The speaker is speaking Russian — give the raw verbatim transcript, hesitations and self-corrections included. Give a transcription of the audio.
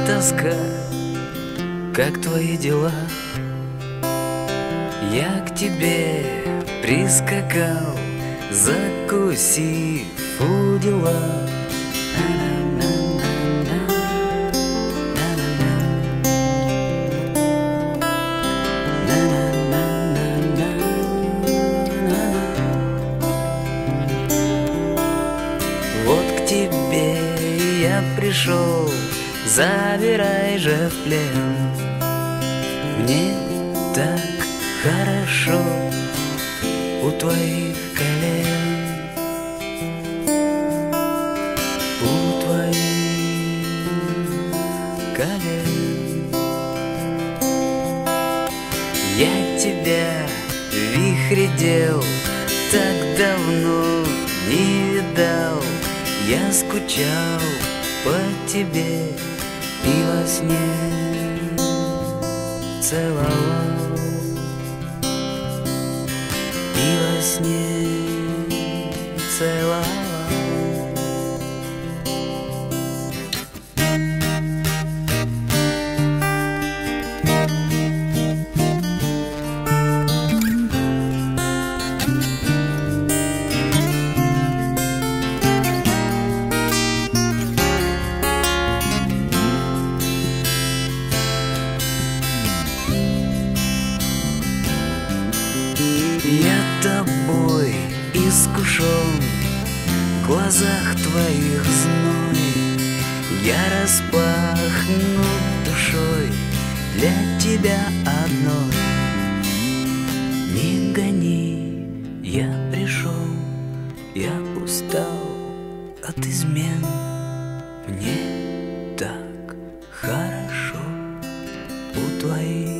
тоска, как твои дела? Я к тебе прискакал, закусив у дела. Вот к тебе я пришел, забирай же в плен. Мне так хорошо у твоих колен, у твоих колен. Я тебя, вихре дел, так давно не видал. Я скучал по тебе и во сне целовал, и во сне целовал. Я тобой искушен, в глазах твоих зной. Я распахну душой для тебя одной. Не гони, я пришел, я устал от измен. Мне так хорошо у твоих